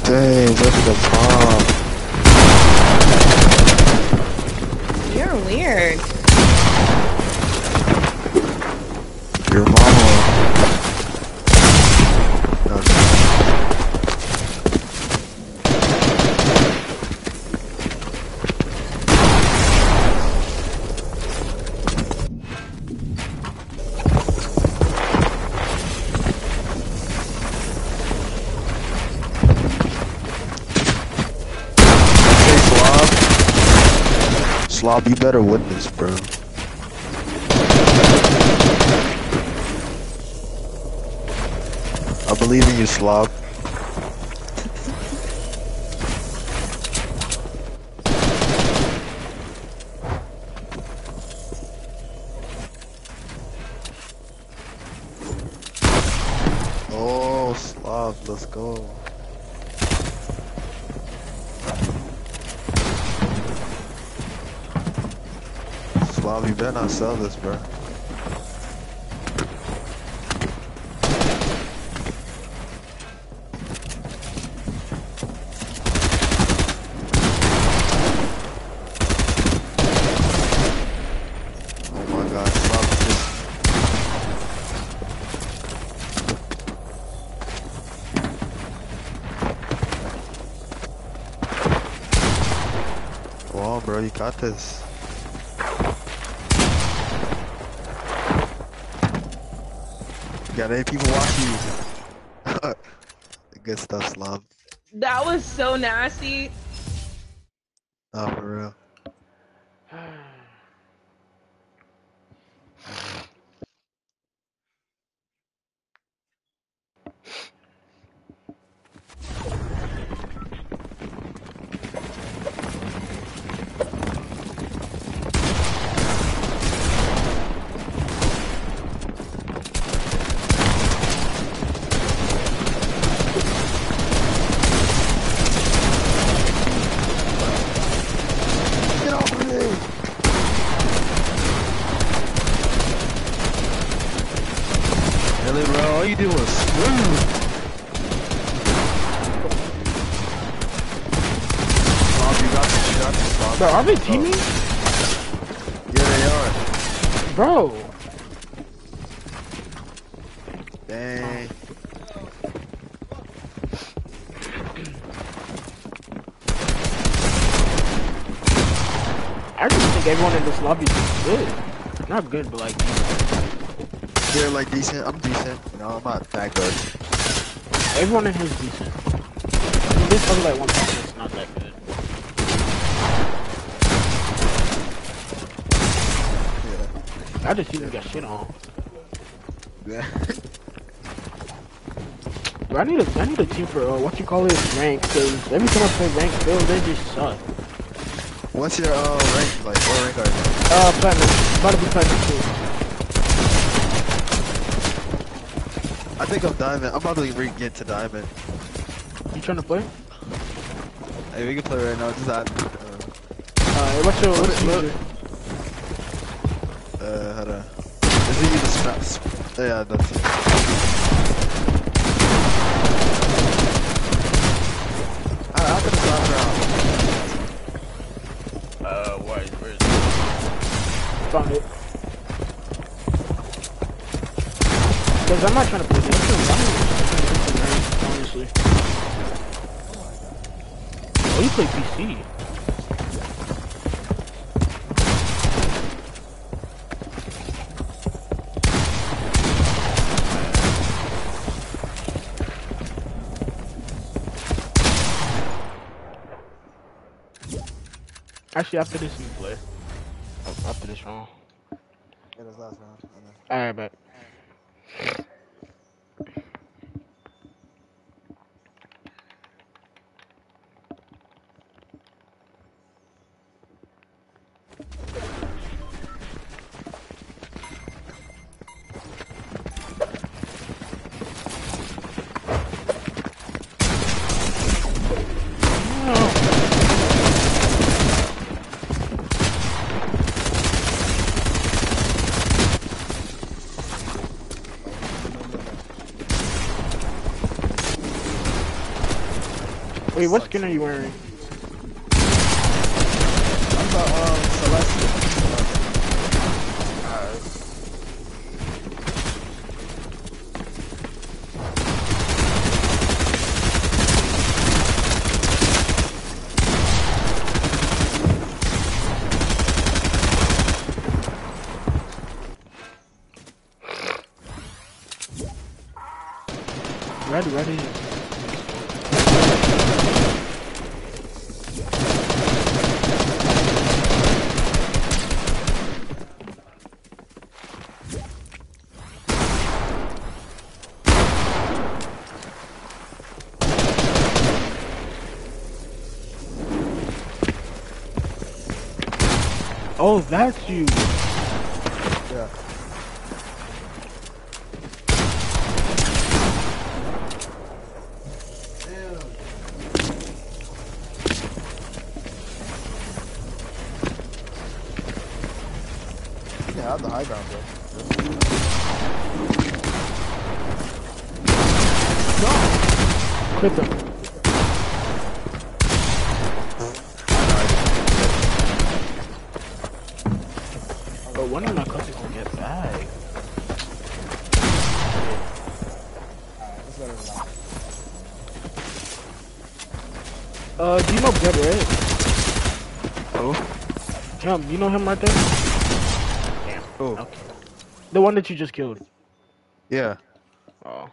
Dang, look at the pop. You're weird. Your mama. Slob, you better win this, bro. I believe in you, Slob. Oh, Slob, let's go. Slob, you better not sell this, bro. Oh my god, Slob just... Come on, bro, you got this. Got any people watching you? Good stuff, Slob. That was so nasty. Oh, for real. Get off of me! Really, bro? All you do was swim. Slob, you got the shot, Slob. Bro, are they teaming? Yeah, they are. Bro. Dang. I just think everyone in this lobby is good. Not good, but like They're like decent. I'm decent. You know, I'm not that good. everyone in here is decent. I mean, there's probably like one person that's not that good. Yeah. I just see them get shit on. Yeah. But I need a team for what you call it rank, because every time I play rank build, they just suck. What's your rank? Like, what rank are you? Platinum. About to be platinum too. I think I'm diamond. I'm about to get to diamond. You trying to play? Hey, we can play right now. Just add. What's your user? Hold on. Is it you the snaps? Yeah, that's it. I'm gonna stop around. Where is it? Found it. Because I'm not trying to play this. Honestly. Oh, you play PC. Actually, after this, you play. After this round. Yeah, this last round. Alright, bet. Wait, what skin are you wearing? I'm the Celestial. Ready. Oh, that's you. Yeah. Yeah, I have the high ground, bro. Quit them. But one of my cousins will get back. Do you know Dead Red? Who? Him, you know him right there? Damn. Who? Okay. The one that you just killed. Yeah. Oh.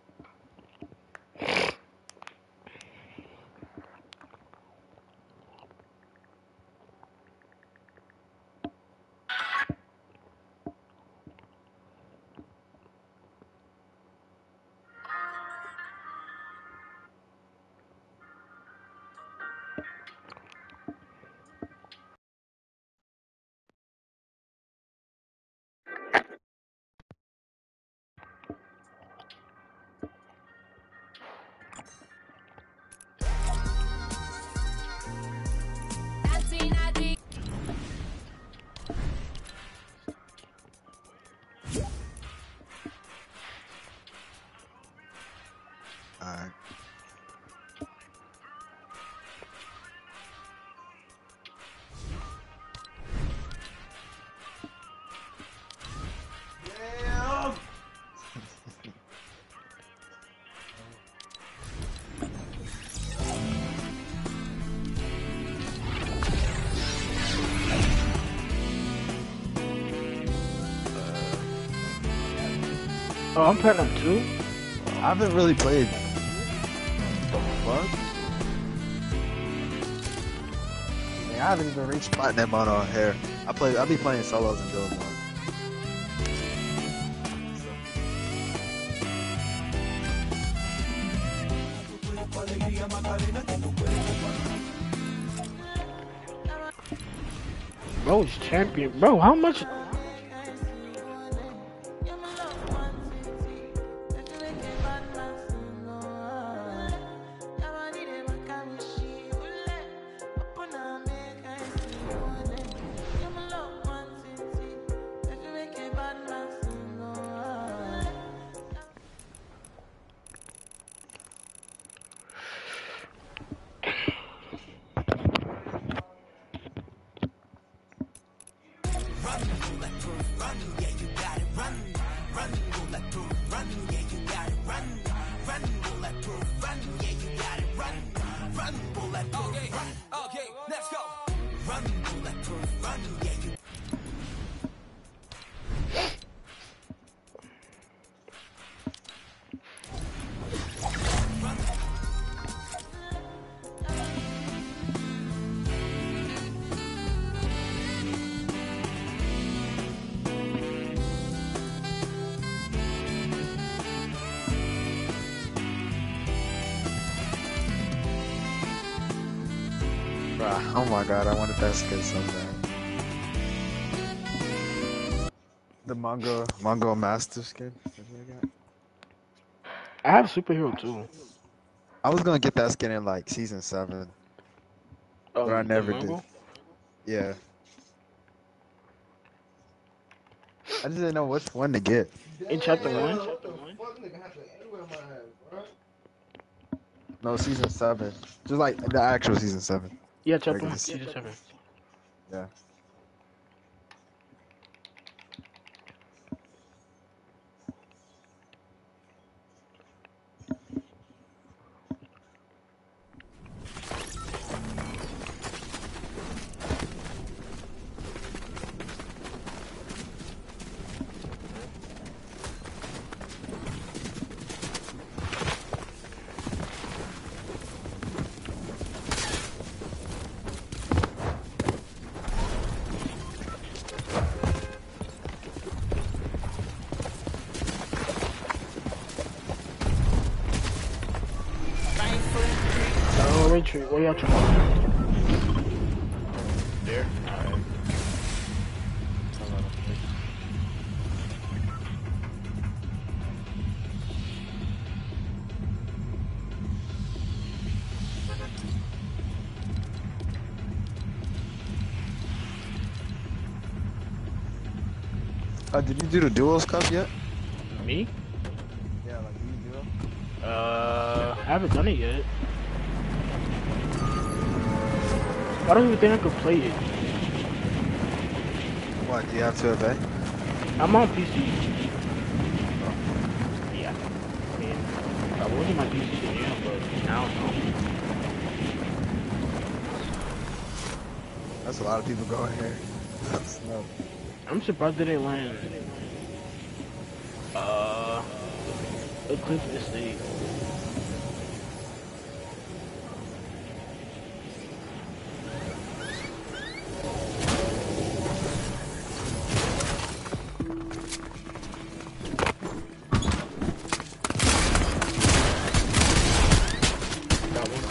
Alright. Oh, I'm Platinum 2? I haven't really played. The fuck? Man, I haven't even reached platinum on here. I be playing solos and duos more. Bro's champion. Bro, how much? Oh my god, I wanted that skin so bad. The Mongo Master skin. I have superhero too. I was gonna get that skin in like season 7, but I The never did. Mongo? Yeah. I just didn't know which one to get. In chapter 1? No, season 7. Just like the actual season 7. Yeah, chapter Regular 1, season. season 7. Yeah. Oh, retreat. Where y'all trying? There. Did you do the duos cup yet? Me? Yeah, like do you duo? I haven't done it yet. I don't even think I could play it. What, do you have 2FA? I'm on PC. Yeah. I mean, I was on my PC, yeah, but now no. That's a lot of people going here. No. I'm surprised they didn't land. Eclipse Estate. That one.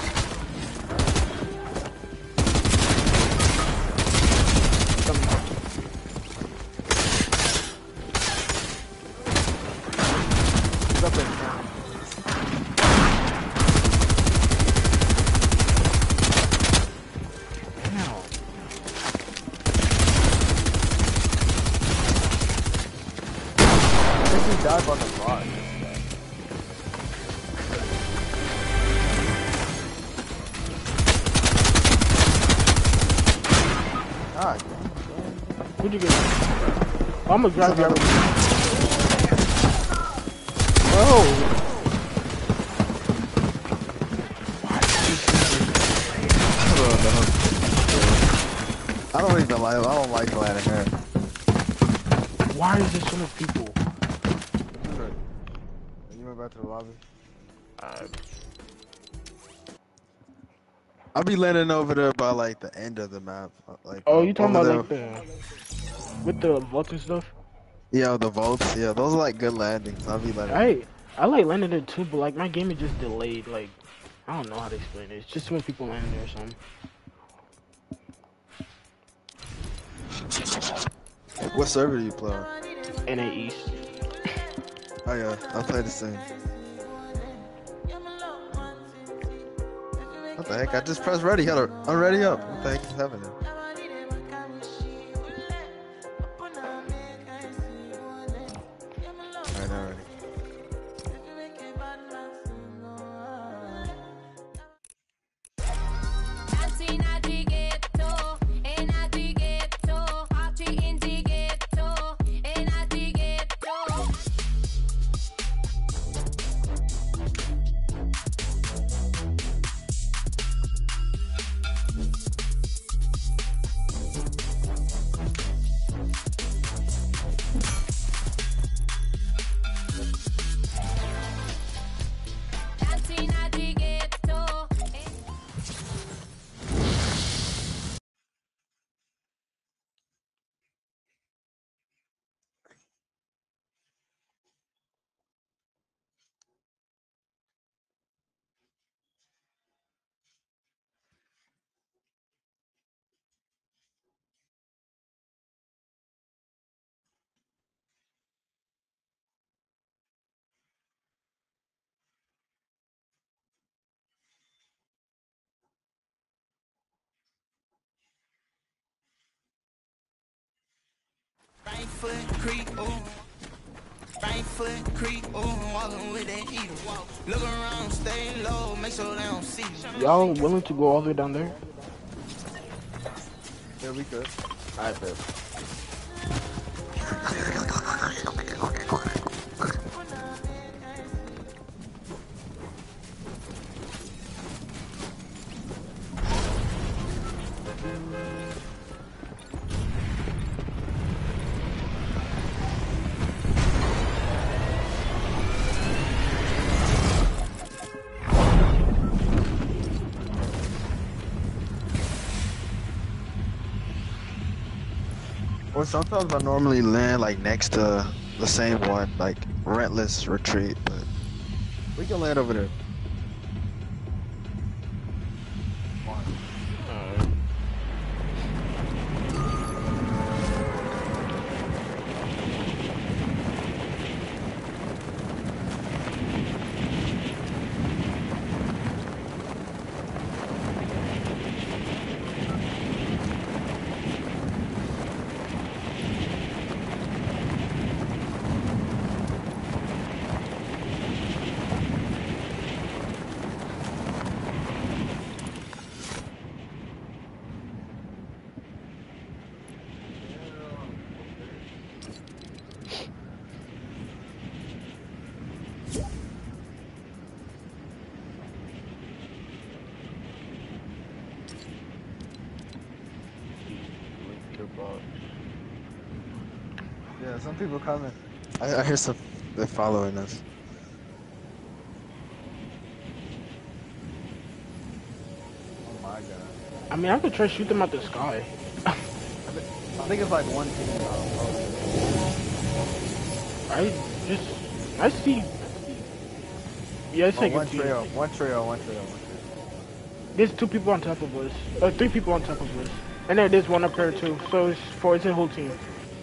It's up in town. Damn. I think he died on the bot. God. Who'd you get? Oh, I'm gonna grab the other one. Whoa! I don't even like. I don't like landing here. Why is there so many people? You went back to the lobby. Uh, I'll be landing over there by like the end of the map. Like. oh, you talking over about there. like with the vault and stuff? Yeah, the vaults. Yeah, those are like good landings. I'll be landing. I like landing there too, but like my game is just delayed. Like I don't know how to explain it. It's just when people land there or something. What server do you play on? NA East. Oh yeah, I play the same. What the heck? I just pressed ready. I'm ready up. What the heck is happening? Alright, now ready. Right foot creep, ooh. Right foot creep, walking with that heater. Look around, stay low, make sure they don't see you. Y'all willing to go all the way down there? Yeah, we could. Alright, bet. Or sometimes I normally land like next to the same one, like Rentless Retreat, but we can land over there. Yeah, some people coming. I hear some. They're following us. Oh my god. I mean, I could try to shoot them out the sky. I think it's like one team. I see. Yeah, it's like one a team. trail, one trail. There's 2 people on top of us. 3 people on top of us. And then there's one up there too. So it's 4. It's a whole team.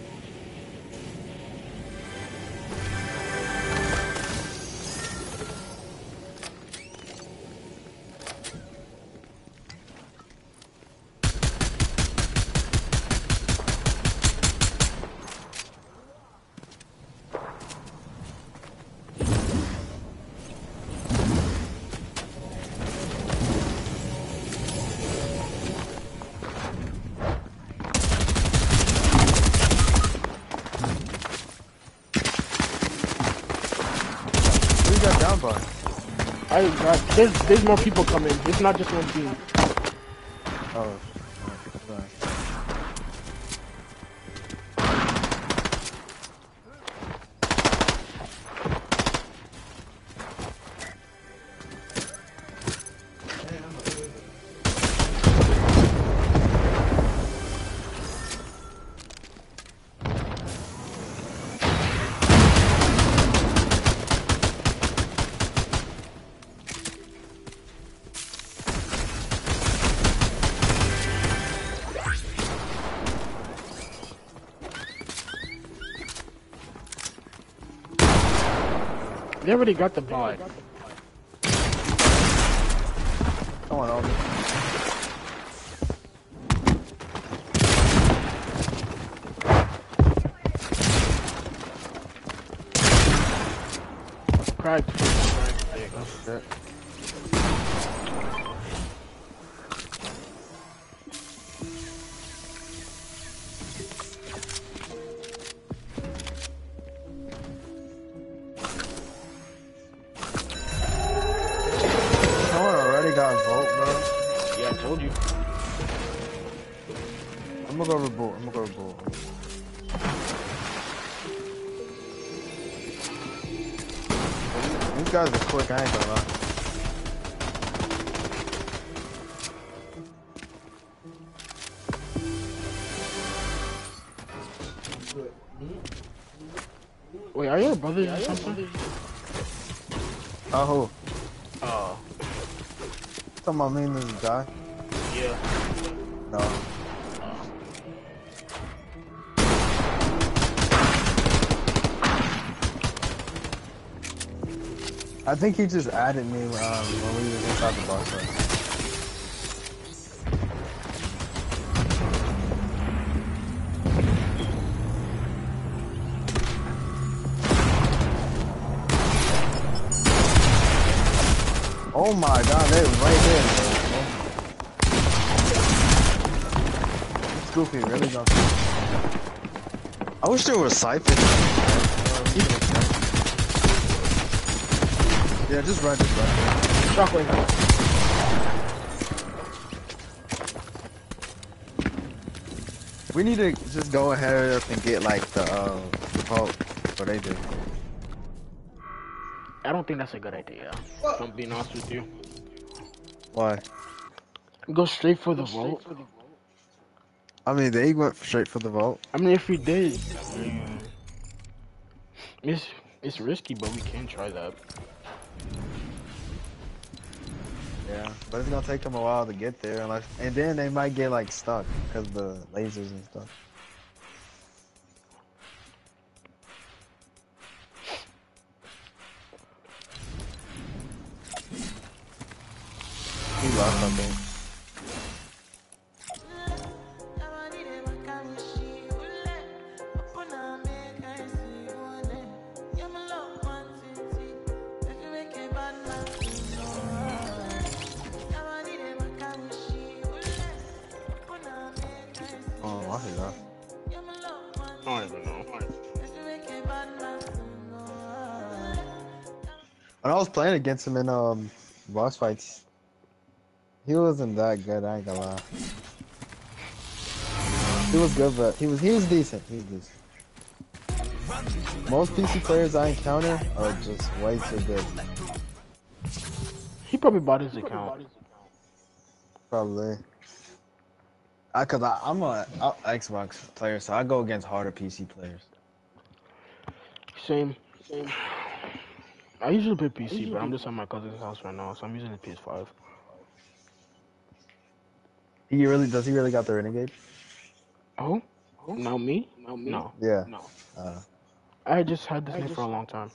Down bar. There's more people coming. It's not just one team. Oh, sorry. They already got the bot. Come on, Alden. Cracked. Oh, shit. I'm gonna go reboot. These guys are quick, I ain't gonna lie. Wait, are your brothers or something? Oh, who? Oh. Talking about me and this guy? Yeah. No. I think he just added me when we was inside the bar. Oh my god, they was right there. It's goofy, really gonna. I wish there was siphon. Yeah, just run. Chocolate. We need to just go ahead and get like the vote. What they do. I don't think that's a good idea. If I'm being honest with you. Why? Go straight for the vote. I mean, they went straight for the vote. I mean, if we did, it's risky, but we can try that. Yeah, but it's gonna take them a while to get there, and then they might get like stuck because of the lasers and stuff. He lost, I think. Oh, I forgot. I don't even know. When I was playing against him in boss fights, he wasn't that good. I ain't gonna lie. He was good, but he was decent. He was decent. Most PC players I encounter are just way too good. He probably bought his account. Probably. Cause I'm a Xbox player, so I go against harder PC players. Same. I usually play PC, but I'm just at my cousin's house right now, so I'm using the PS5. Does he really got the Renegade? Oh? No, me? No. Yeah. No. I just had this name for a long time.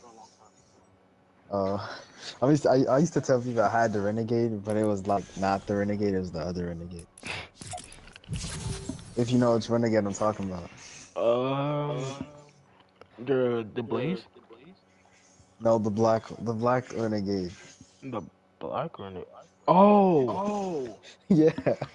I used to tell people I had the Renegade, but it was like not the Renegade, it was the other Renegade. If you know which Renegade I'm talking about. The Blaze? No, the black Renegade. The black Renegade. Oh! Yeah.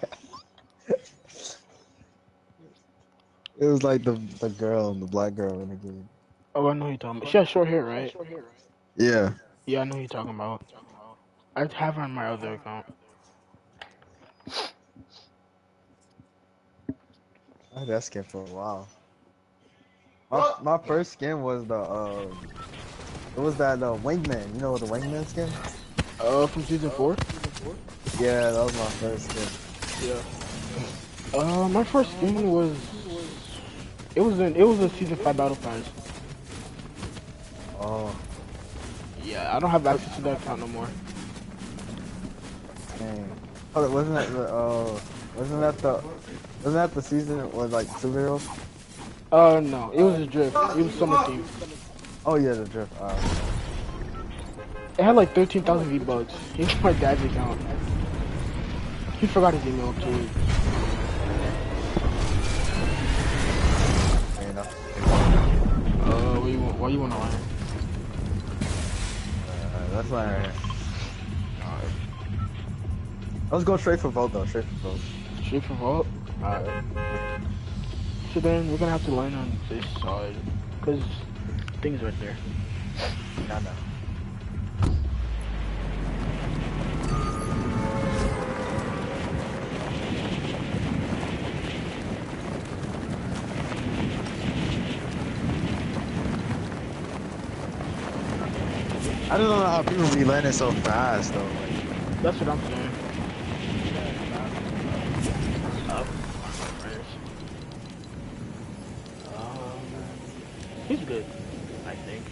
It was like the girl, the black girl Renegade. Oh, I know who you're talking about. She has short hair, right? Yeah. Yeah, I know who you're talking about. I have her on my other account. I had that skin for a while. My first skin was the Wingman. You know the Wingman skin? From season 4? Yeah, that was my first skin. Yeah. My first skin was it was a season 5 Battle Pass. Oh. Yeah, I don't have access to that account no more. Dang. Oh, wasn't that the season with like superheroes? No, it was a drift. It was summer theme. Oh yeah, the drift. It had like 13,000 V-Bucks. He's my dad's account. He forgot his email too. Fair enough. Why you wanna learn? That's not right here. Let's go straight for vote though. Straight for vote. Straight for vote? Alright. So then we're gonna have to line on this side, cause things right there. I know. I don't know how people be landing so fast though. Like, That's what I'm saying. He's good, I think.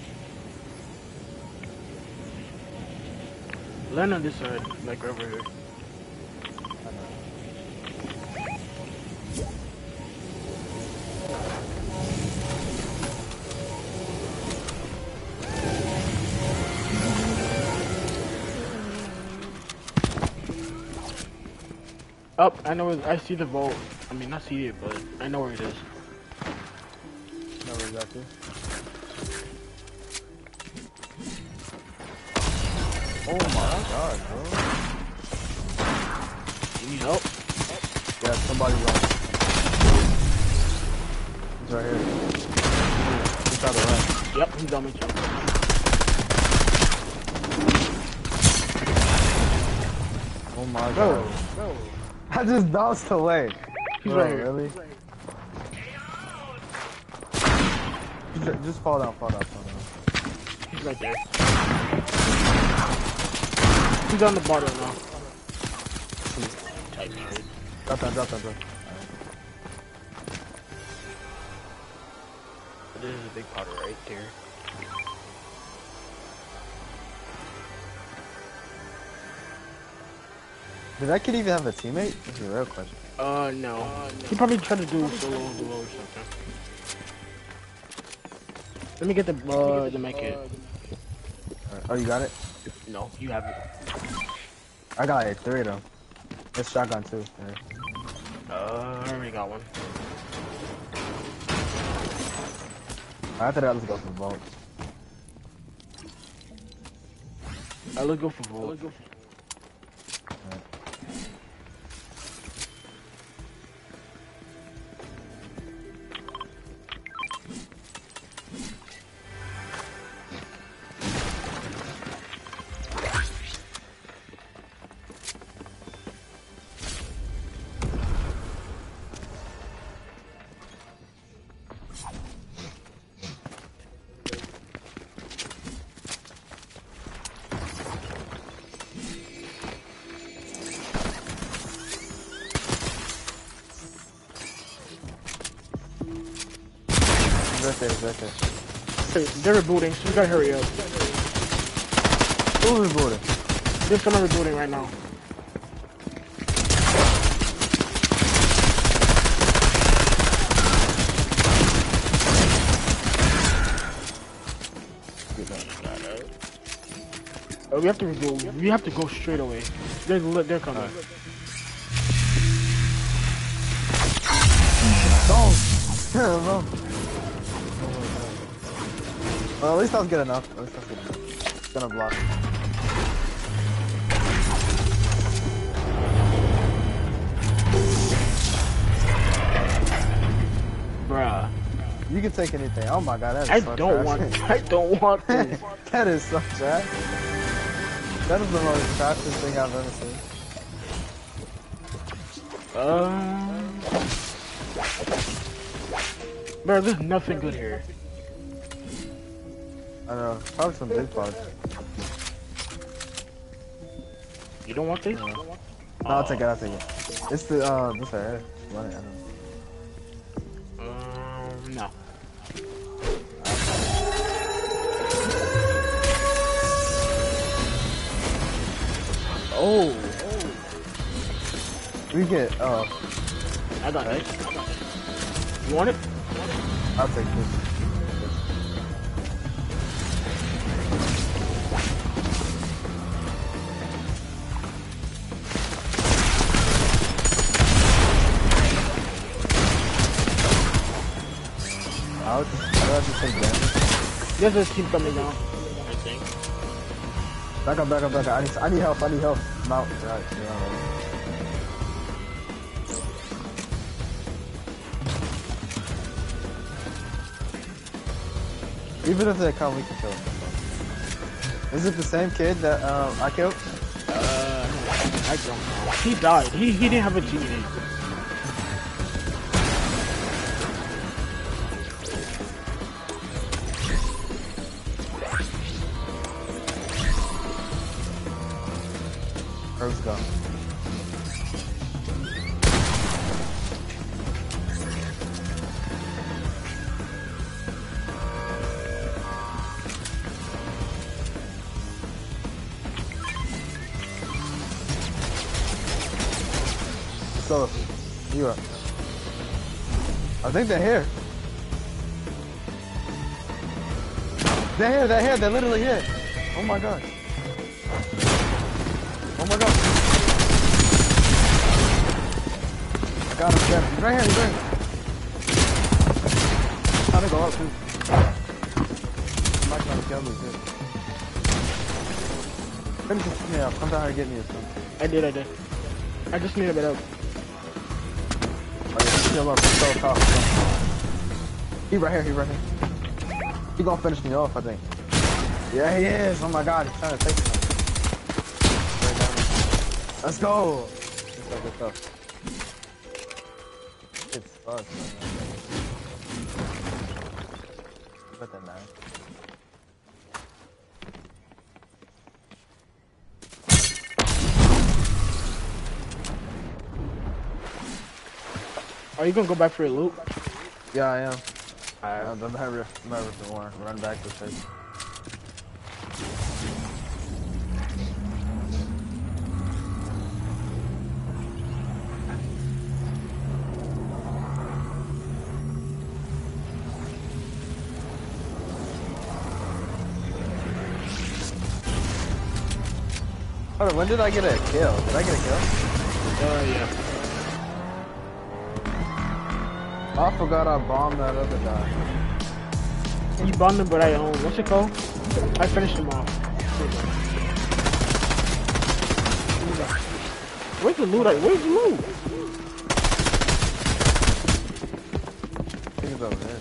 Land on this side, like over here. Up, I know I see the vault. I mean, not see it, but I know where it is. know where exactly. Oh my god, bro. You need help? Yeah, somebody's on. He's right here. He's out the right. Yep, he's on me. Oh my god. Go. I just bounced away. He's Bro, right here. really? Just fall down. He's right there. He's on the bar right now. Tight shit. Drop down. This is a big powder right there. Did that kid even have a teammate? That's a real question. No. He probably tried to do solo duo or something. Let me get the med kit. Right. Oh, you got it? No, you have it. I got like 3 of them. It's shotgun too. I already got one. After that, let's go for vault. Let's go for vault. It's right there. Hey, they're rebooting, so you gotta hurry up. Who's rebooting? There's someone rebooting right now. We have to reboot. We have to go straight away. They're coming. Don't. Well, at least that was good enough. It's gonna block. Bruh. You can take anything. Oh my god, that is I so don't trash. want. I don't want this. That is so trash. That is the most trashiest thing I've ever seen. Bro, there's nothing good here. I don't know. Probably some big parts. You don't want this? No, I'll take it. It's the this right here. Run it, I don't know. No. Oh. We get I got it. You want it? I'll take this. Ouch. I have to take damage. There's a team coming down. I think. Back up. I need help. I'm out. Right. Even if they come, we can kill him. Is it the same kid that I killed? I don't know. He died. He didn't have a teammate. Let's go. So, you are. I think they're here. They're here. They're literally here. Oh my god. Oh my god. Got him, He's right here. Trying to go up too. I'm not trying to kill me too. Finish me up. Come down here and get me or something. I did. I just need a bit up. Oh yeah, finish me up. So top. He right here. He gonna finish me off, I think. Yeah, he is. Oh my god, he's trying to take me. Let's go. Good stuff. It sucks. But then, man. Are you gonna go back for a loop? Yeah, I am. I'm never for run back to face. Hold on, when did I get a kill? Did I get a kill? Yeah. I forgot I bombed that other guy. You bombed him, but I what's it called? I finished him off. Where's the loot? Where's the loot? I think it's over there.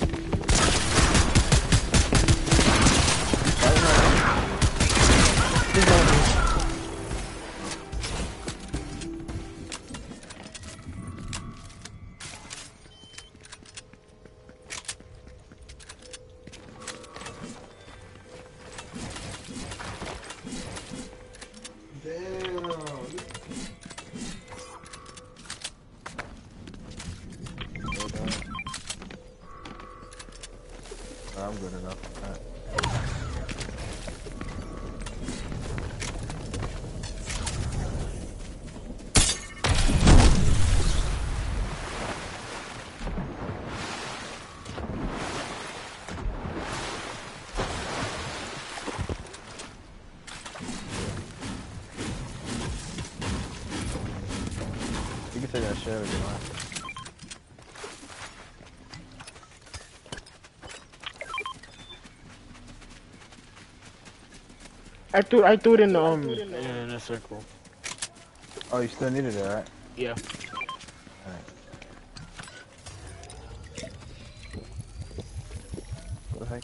I'm good enough. You can take that shit if you want. I threw it in the in a circle. Oh, you still needed it, right? Yeah. Alright. What the heck?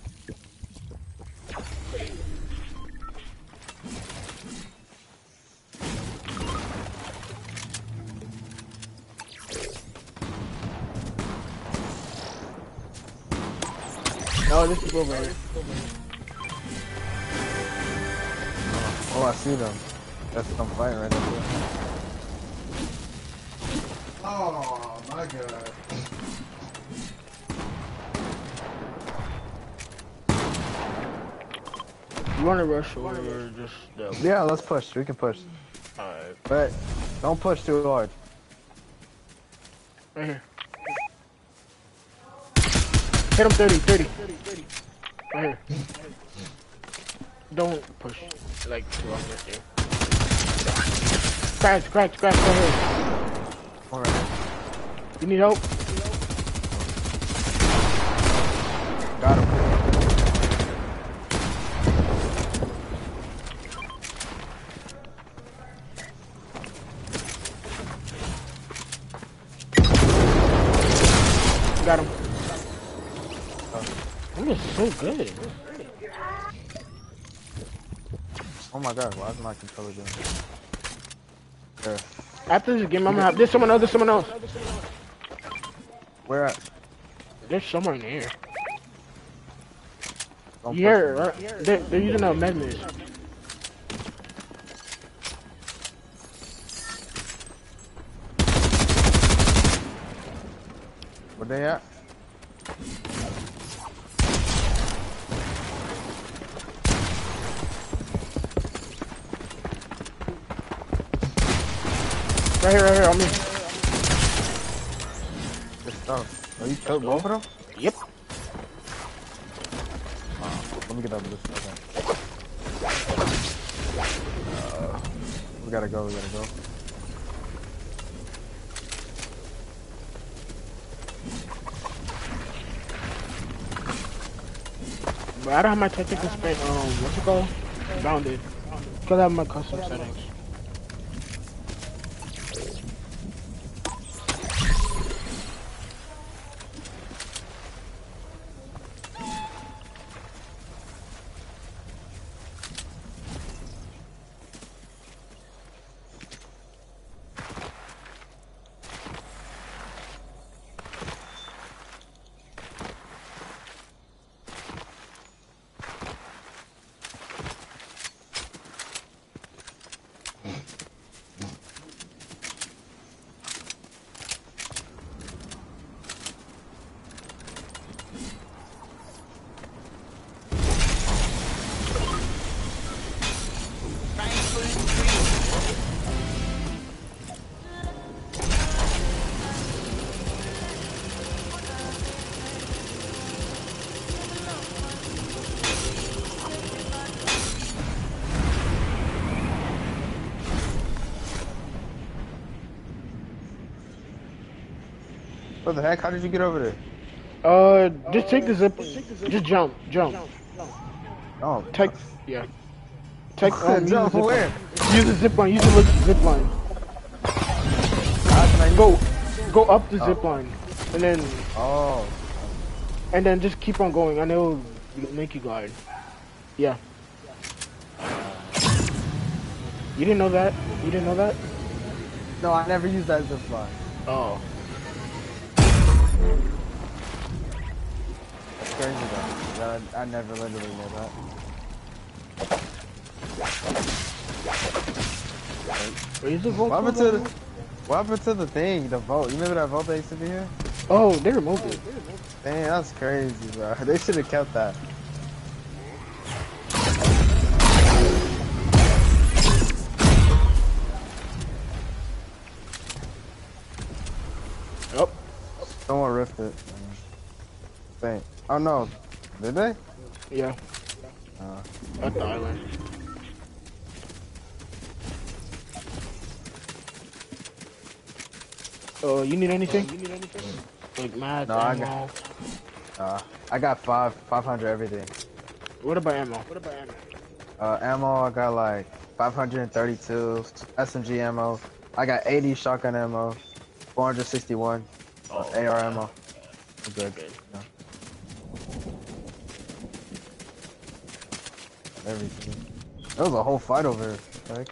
Oh, this is over here. Oh, I see them. That's what I'm fighting right now. Oh my god. You wanna rush or just Yeah, let's push. We can push. Alright. But don't push too hard. Right here. Hit him 30. Right here. Don't push like too long right there. Scratch right here. Alright. You need help? Got him. Got him. That is so good. Oh my god, why is my controller doing this? There. After this game, I'm gonna have. There's someone else. Where at? There's somewhere in the air. Don't Yeah, push me. right. They're using a magnet. Where they at? Right here, on me. Good stuff. Oh, you killed both of them? Yep. Let me get up this second. We gotta go. But I don't have my technical spin. What's it called? Bounded. Cause I have my custom settings. What the heck? How did you get over there? Just take the zip. Just jump. Oh, Take, yeah. Take, jump where? Use the zip line. Use the zip line. How can I Go up the zip line, and then Oh. just keep on going, and it'll make you glide. Yeah. You didn't know that? You didn't know that? No, I never used that zip line. Oh. That's crazy though. I never literally knew that. Where's the vote? What happened to the thing? The vote? You remember that vote that used to be here? Oh, they removed it. Dang, that's crazy, bro. They should have kept that. Yep. Someone ripped it. Dang. Oh no. Did they? Yeah. At the island. You need anything? Like mad No, ammo. I got 500 everything. What about ammo? Ammo, I got like 532 SMG ammo. I got 80 shotgun ammo, 461 AR ammo. I'm good. Yeah. Everything. There was a whole fight over here. Like.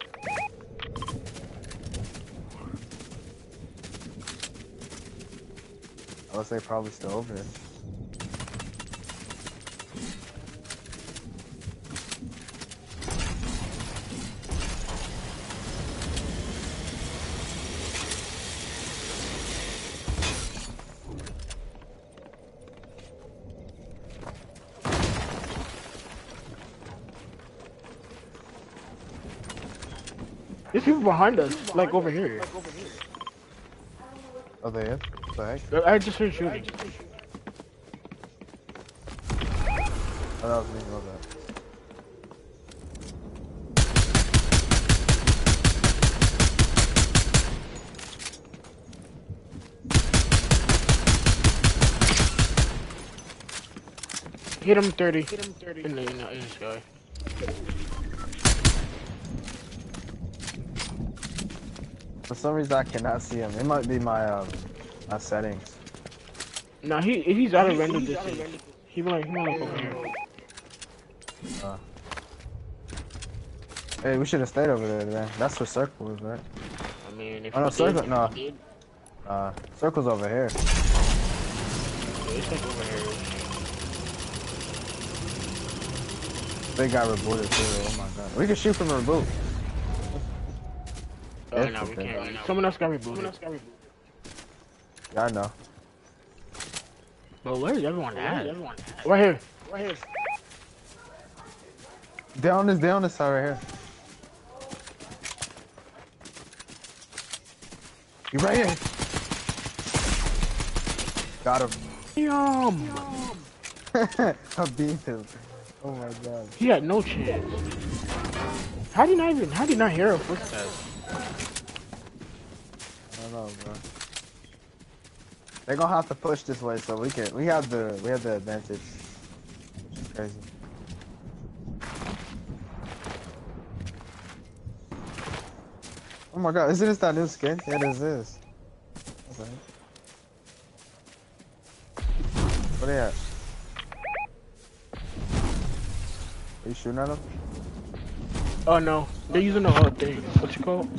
Unless they probably still over here. There's people behind us, like over here. Oh, they is? What the heck? I just heard shooting. Oh, that was me. What was that? Hit him 30. In the sky. For some reason, I cannot see him. It might be my my settings. Nah, he's out of render distance. He went like over here. Hey, we should have stayed over there, man. That's where circle is, right? I mean, if Oh no, circle. did, No, did, circle's over here. it's like over here. They got rebooted too. Oh my god. We can shoot from a reboot. Oh no, we can't. Someone else got rebooted. Yeah, I know. But where's everyone at? Right here. Down this side right here. You right here. Got him. Yum. I beat him. Oh my god. He had no chance. How did he not hear a footsteps? I don't know, bro. They're gonna have to push this way so we have the advantage. Which is crazy. Oh my god, isn't this that new skin? Yeah, this is. Okay. Where they at? Are you shooting at them? Oh no, they're using the whole thing. What's it called?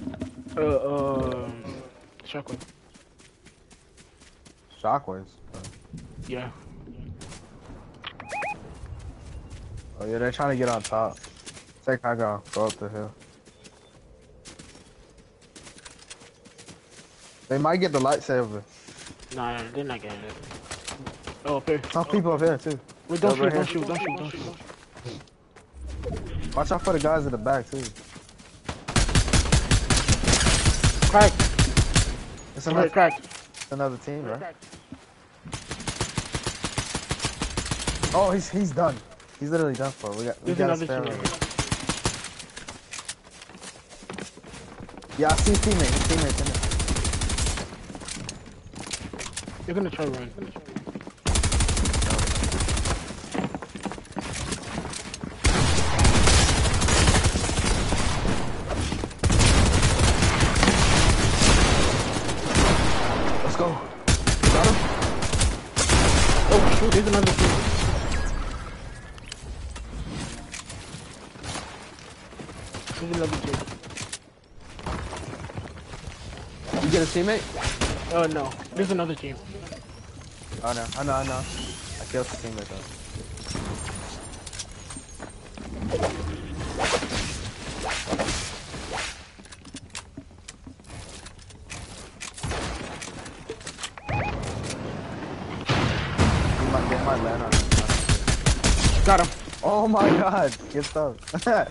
Shockwave. Shockwaves. Yeah. Oh yeah, they're trying to get on top. Take high ground, go up the hill. They might get the lightsaber. Nah, they're not getting it. Oh, up here. Some people up here too. Wait, don't Over shoot, here. don't shoot, don't shoot, don't shoot. Watch out for the guys in the back too. Crack. It's Over another, here, crack. it's another team, right? Oh, he's done. He's literally done for. We There's got a another spare team. room. Yeah, I see his teammate. His teammate's in there. They're gonna try to run. Let's go. Got him? Oh shoot, there's another team. There's another team. You get a teammate? Oh no, there's another team. Oh no, I know. I killed the teammate though. They might land on him. Got him. Oh my god, get stuck. That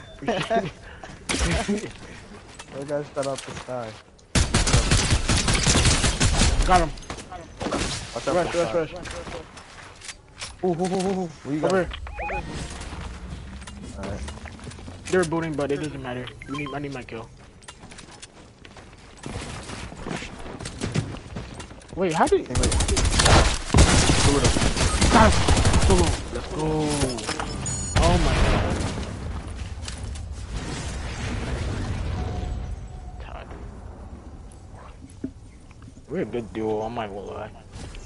guy shot out the sky. Got him. Watch out Rush, for the rush, sky. rush. Ooh. What you got? Over here. Alright. They're booting, but it doesn't matter. I need my kill. Wait, how did? Teammate. Guys, solo. Let's go. Oh my god. Todd. We're a good duo, I might well lie.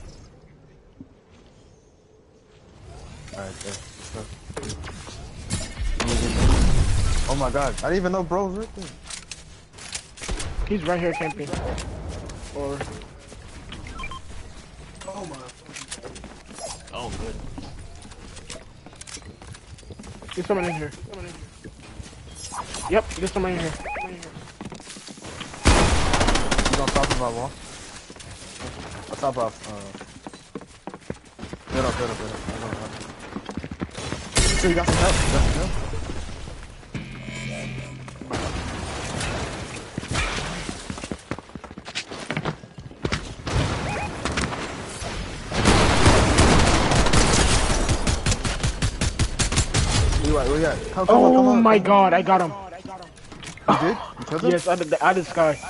Alright, there. Let's go. Oh my god, I didn't even know bro was right there. He's right here camping. Or... Oh, good. There's someone in here. Yep, there's someone in here. He's on top of my wall. On top of, Get up. So you got some help? Where you at? Come Oh on. my god, I got him. You did? You killed him? Yes, out of the sky.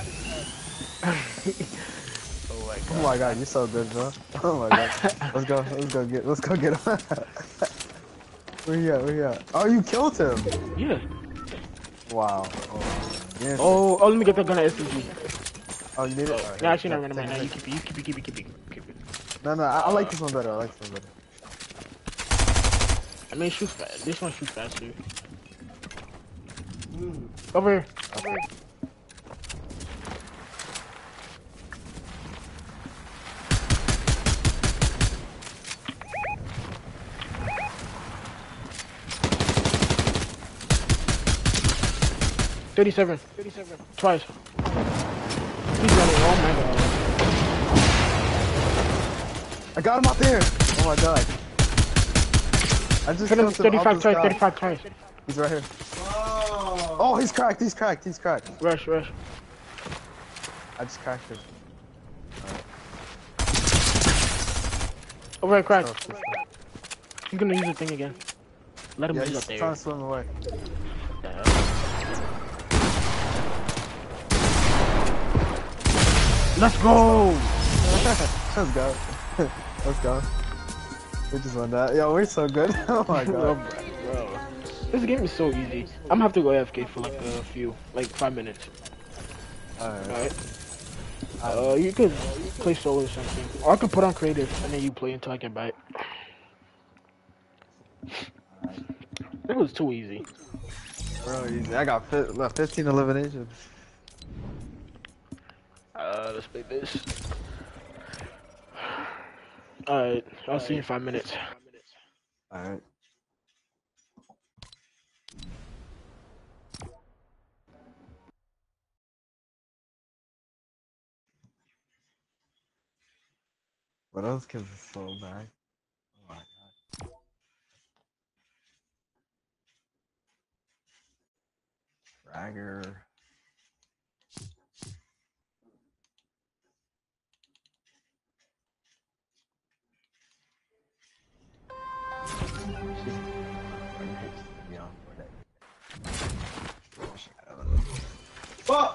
Oh my god, you're so good, bro. Oh my god. Let's go get him. Where you at? Oh, you killed him. Yeah. Wow. Yes. Oh, let me get the gun at SMG. Oh, you need it? Alright. Yeah, actually, no, you keep it. No, I like this one better. I mean, shoot fast. This one shoots faster. Over here. Okay. $37. Twice. He's running. Oh my god. I got him out there. Oh my god. I just Hit him killed him out 35 the twice. sky. 35 twice. He's right here. Oh, he's cracked. Rush. I just cracked him. Over here, crack. Oh, He's gonna use the thing again. Let him yeah, use he's up there. trying to swim away. Let's go! Let's go. We just won that. Yo, we're so good. Oh my god. Bro. This game is so easy. I'm gonna have to go AFK for like a few, like 5 minutes. Alright. You could play solo or something. Or I could put on creative and then you play until I get back. It was too easy. Bro, easy. I got 15 eliminations. Let's play this. Alright, I'll see you in 5 minutes. Alright. But those kids are so bad. Oh my god. Fragger. Fuck!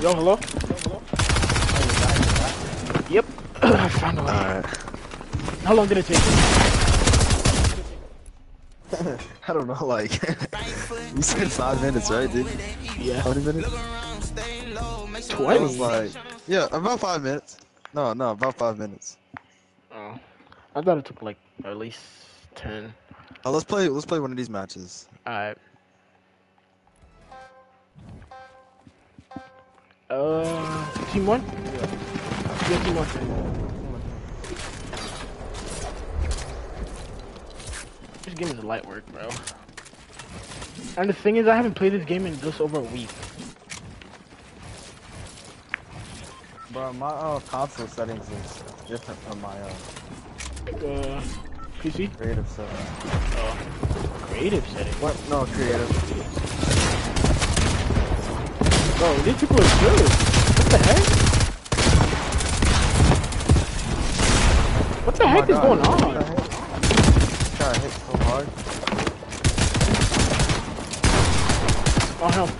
Hello? Yep. Finally. Alright. How long did it take you? I don't know, like, you said 5 minutes, right, dude? Yeah. How many minutes? 20? I was like, yeah, about 5 minutes. No, about 5 minutes. Oh. I thought it took like at least 10. Oh, let's play one of these matches. Alright. Team 1? Yeah, team 1. This game is light work, bro. And the thing is, I haven't played this game in just over a week. Bro, my console settings is different from my PC? creative settings. Creative setting. What? No, creative. Bro, these people are good. What the heck? What the heck is going on? Trying to hit so hard. Oh hell.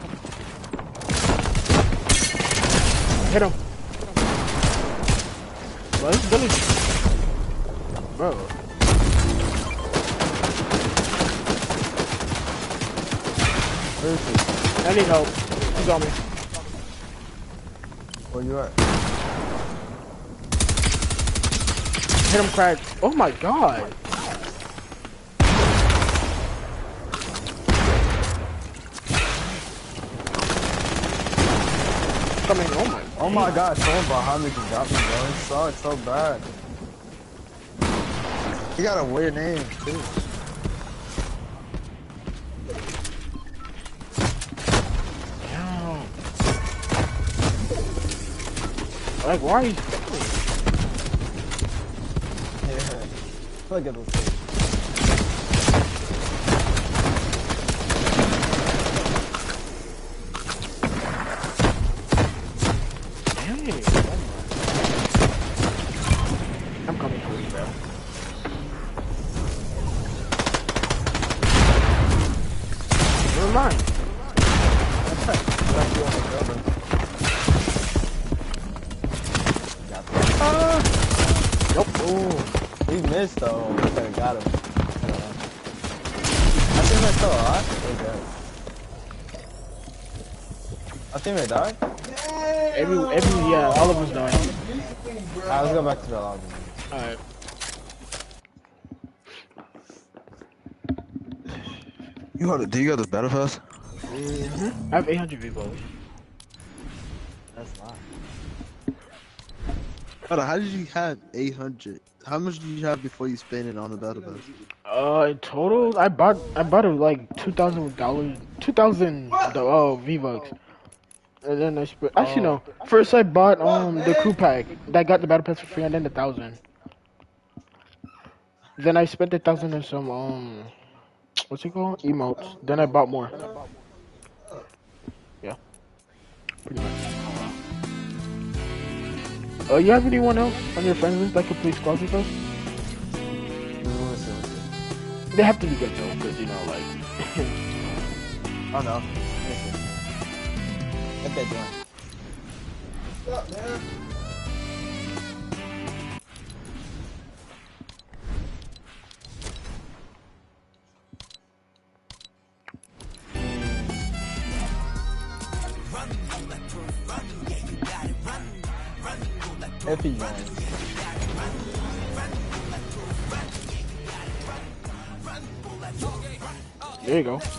Hit him. Bro, this village. Bro. Where is he? I need help. He's on me. Where you at? Hit him, crack. Oh my god. Coming, Oh my god, someone behind me just got me, bro. It sucks so bad. He got a weird name, too. Damn. Like, why are you Yeah. Look at this thing. I'm coming for you, bro. Never mind. Nope. Ooh. We missed though. We could have got him. I think they're still alive. They're dead. I think they died. Yeah, all of us died. Alright, let's go back to the lobby. Alright. Do you got this battle pass? I have 800 V-Bucks. That's not. Hold on, how did you have 800? How much did you have before you spent it on the battle pass? In total, I bought it like $2,000, 2,000 V-Bucks. And then I spent, actually no, first I bought the crew pack that got the battle pass for free, and then the 1,000. Then I spent 1,000 on some what's it called? Emotes. Then I bought more. Yeah. Pretty much. You have anyone else on your friends list that could play squads with us? They have to be good though, because you know, like. Oh no. Okay, join. What's up, man? If he joins. There you go.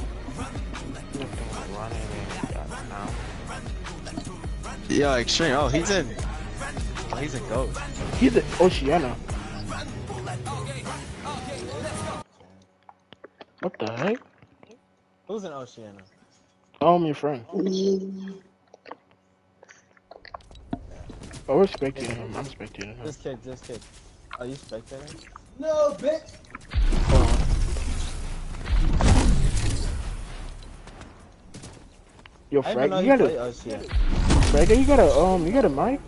Yeah, extreme. Oh, he's in Ghost. He's an Oceana. What the heck? Who's an Oceana? Your friend. Oh, we're spectating him. I'm spectating him. This kid. Are you spectating? No, bitch! Yo, I Frag, didn't you know got you a Oceana. Frag, you got a mic?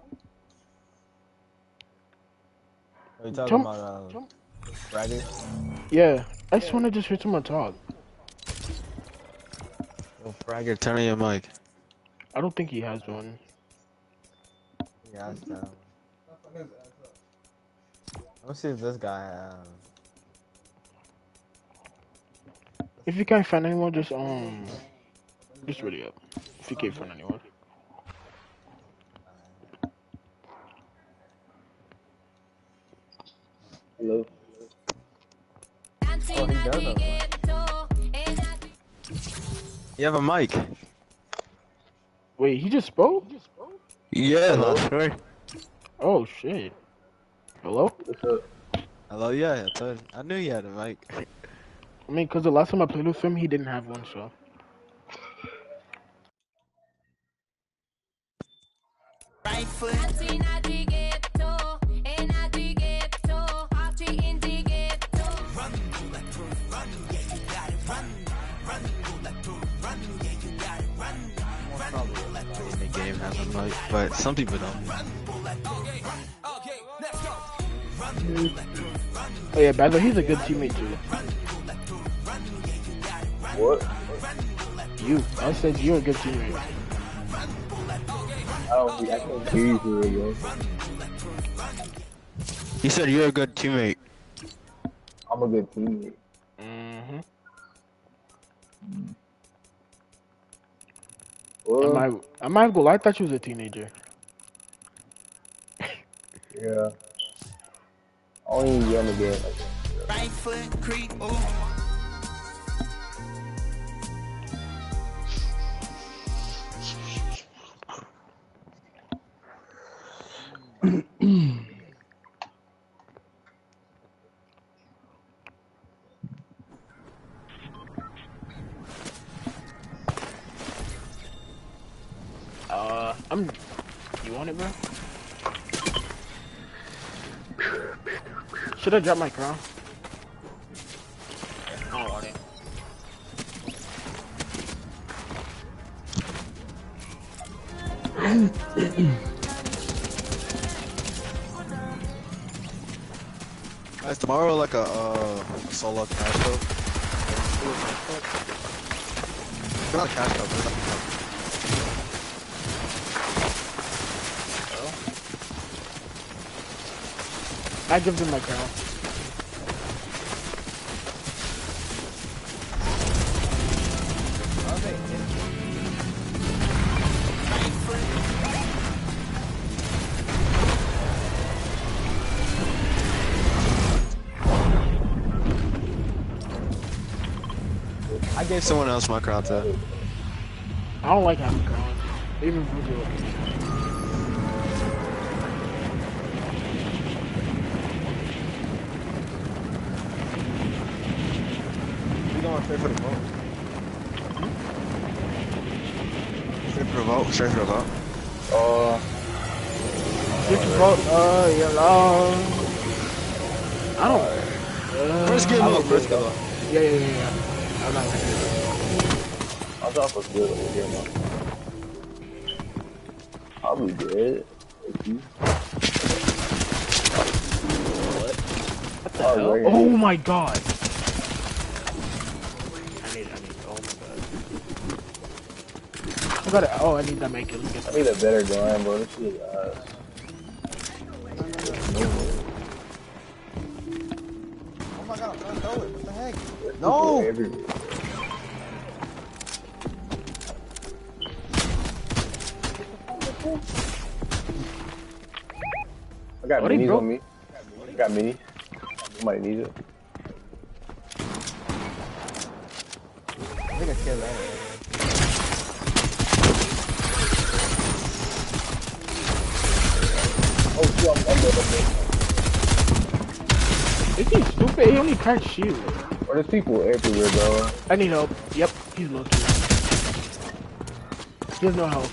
Are you talking about Fragger? Yeah, I just wanna hear someone talk. Yo, Fragger, turn on your mic. I don't think he has one. Yeah, it's down. Let's see if this guy has. If you can't find anyone, just ready up. If you can't find anyone. Hello. Oh, he does have one. You have a mic. Wait, he just spoke? Yeah, not sure. Oh shit. Hello? What's up? Hello, yeah, I knew you had a mic. I mean, cause the last time I played with him, he didn't have one, so. Right foot. In the game has a mic, but some people don't. Oh yeah, by the way, he's a good teammate too. What? You. I said you're a good teammate. I can't hear you for real, yo. He said you're a good teammate. I'm a good teammate. Mm-hmm. Well, I might have go. I thought you was a teenager. yeah. I don't even get on the game like that. Right foot creep. You want it, bro? Should I drop my crown? I don't want it. Guys, tomorrow like a solo cash cup. Not a cash cup, but I give them my crown. I gave someone else my crown too. I don't like having crowns. Even Voodoo. We going straight for the vote. Straight for the vote. Straight for the vote. Get your vote. Yeah, I don't. First game up. First game up. Yeah. I'm not gonna do I'll drop a good over here, man. I'll be good. Thank you. What the hell? Oh my god. I need, oh my god. I need that make it. Let's get I need a better gun, bro. This shit is ass. Oh my god, I'm trying to throw it. What the heck? There's No! people everywhere. I got What he minis broke? on me. I got minis. Somebody needs it. I think I killed that. Oh, shit, I'm dead. Is he stupid? He only can't shoot. Bro, there's people everywhere, bro. I need help. Yep, he's low key. He has no help.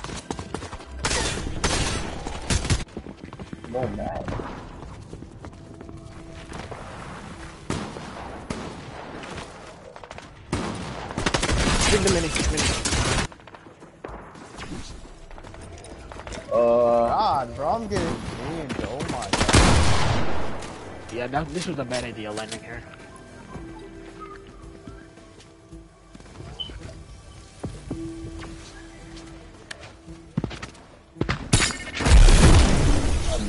No, man. Give the mini. God, bro, I'm getting beamed. Oh my god. Yeah, this was a bad idea landing here.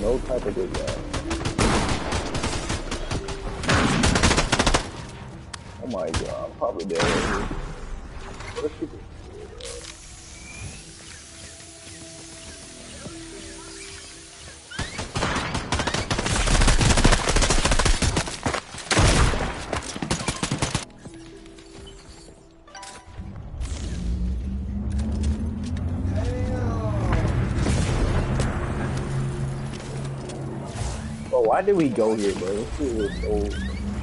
no type of good guy. Oh my god, I'm probably dead right here. What is it? Bro, why did we go here, bro? This shit was so...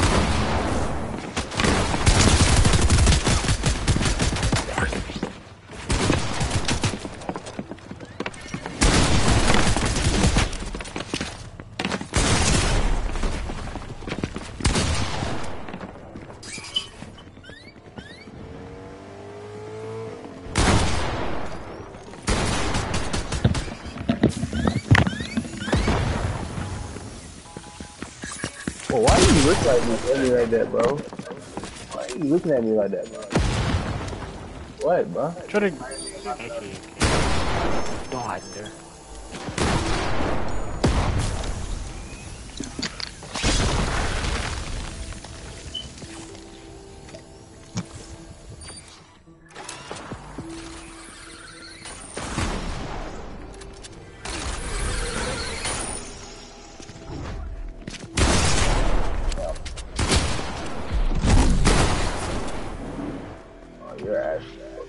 Well, why do you look at me like that, bro? Why are you looking at me like that, bro? What, bro? Try to. Don't hide in there. Your ass.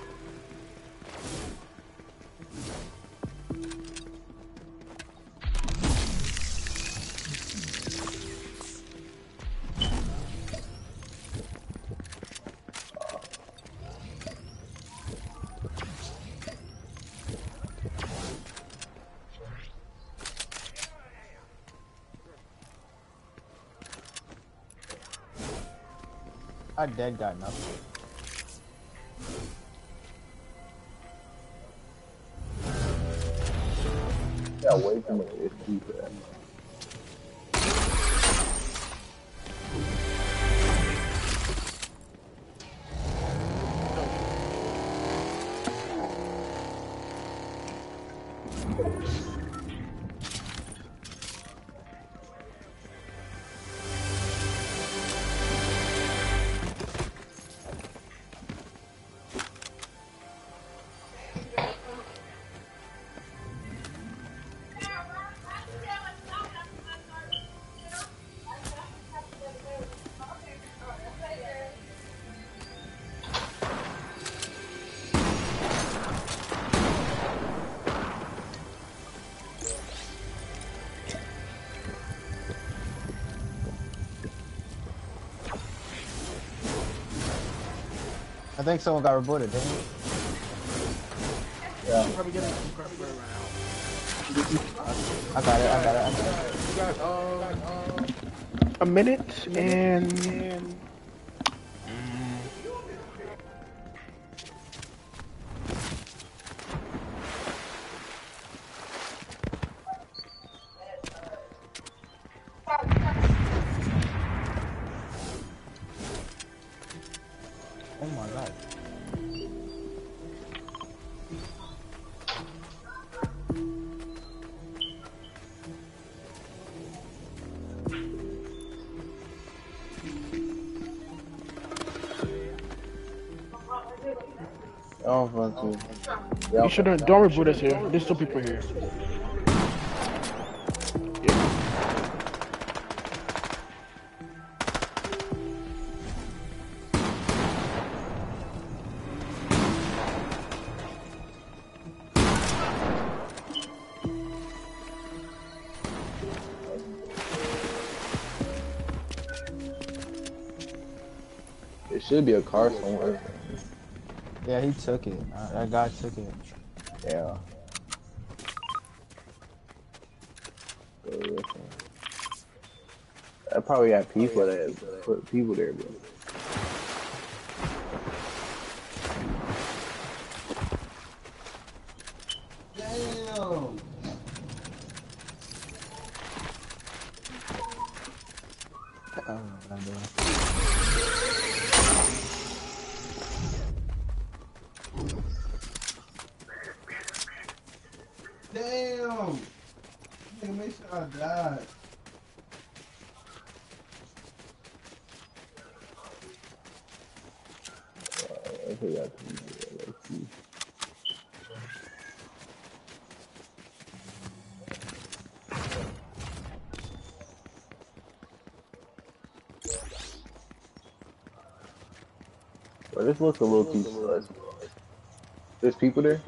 I dead got nothing. Yeah, way too much SP for that. I think someone got rebooted, didn't he? Yeah. Probably getting some crap right now. I got it. We got a minute and. Oh my god. Oh, fuck you. You shouldn't. Don't reboot us here. There's still people here. There should be a car somewhere. Yeah, he took it. That guy took it. Yeah. I probably got people that put people there, bro. Damn. I don't know what I'm doing. Damn! Nigga, make sure God. I forgot to do that. Let's see. Bro, this looks a little too sus. There's people there?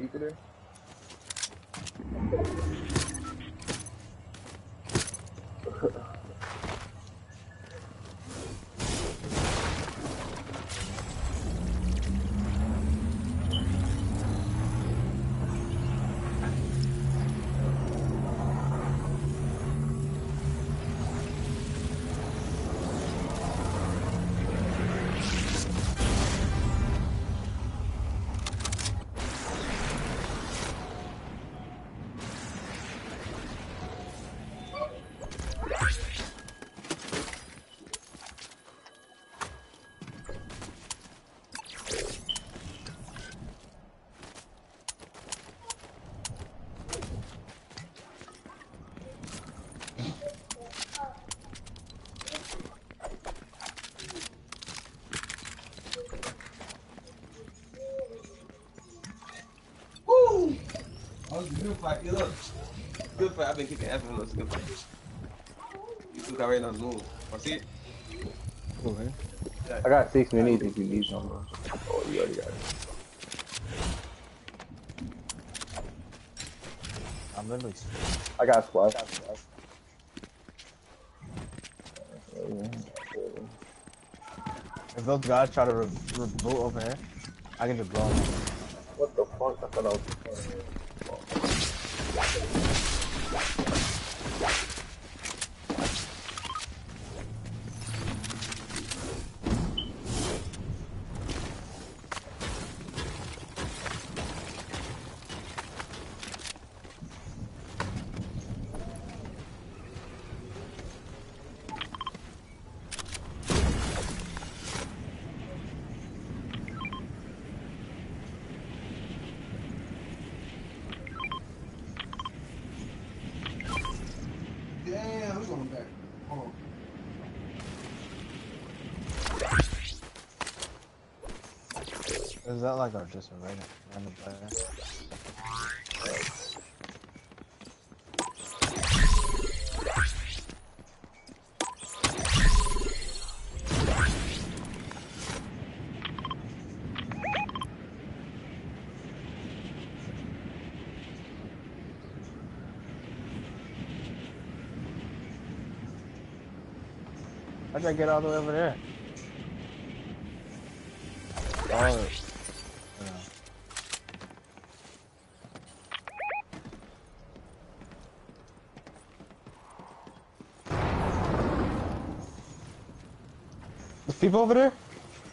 Woo! Oh, it's a good fight. You look. Good fight. I've been kicking ass on those good fights. You took already on the move. Want to see it? Okay. I got 6 minis if you need some. Oh, you already got it. I'm literally. I got splash. If those guys try to reboot over here, I can just blow them. What the fuck? I thought I was. Damn, who's going back? Hold on. Is that like our just a random player? How'd I get all the way over there? Oh. There's people over there?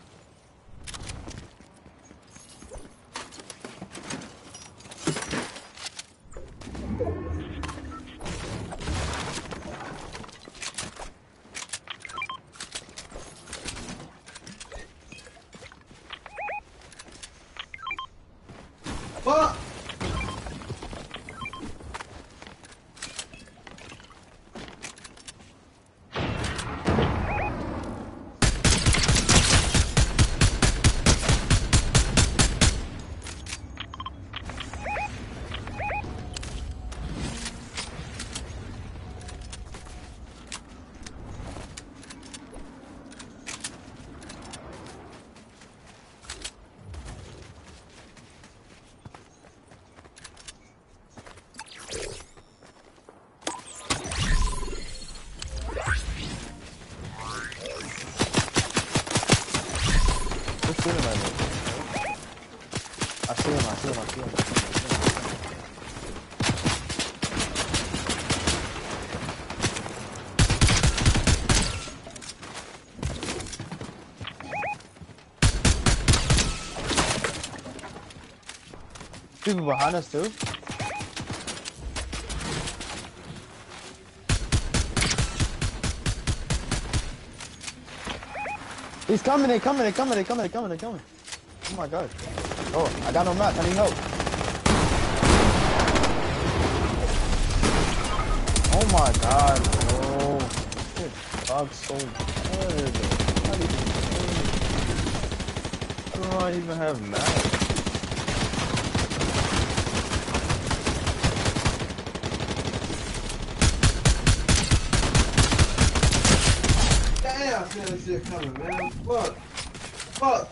Fuck! Who's shooting at me? I see him. People behind us too? He's coming, they coming. Oh my god. Oh, I got no mats, I need help. Oh my god, bro. It sucks so good. I don't know I even have math. Damn, I feel this shit coming, man. Fuck. Fuck.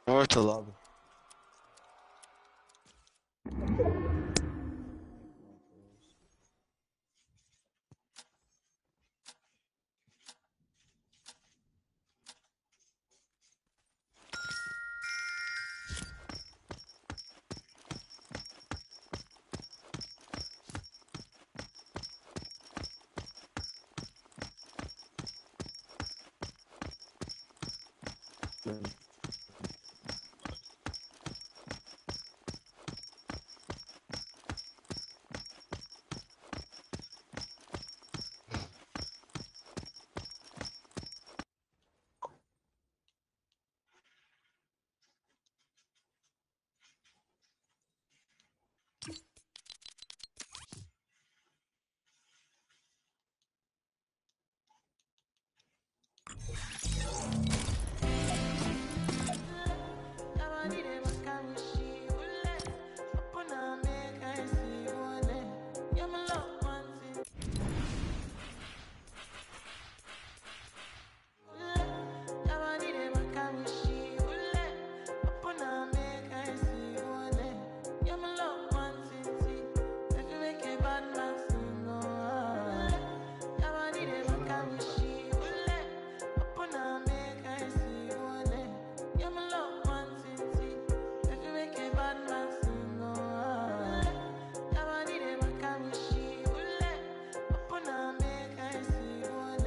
Or to lobby.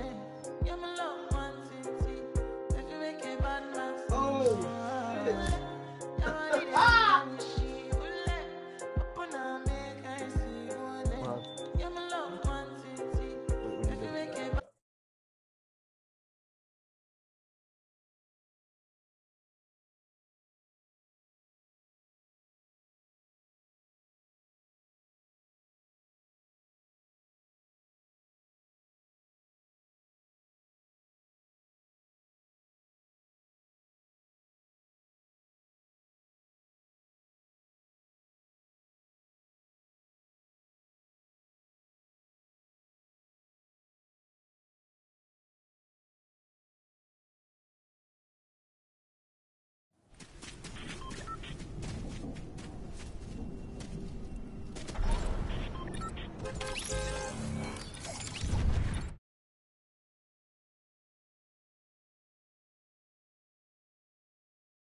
Oh, shit.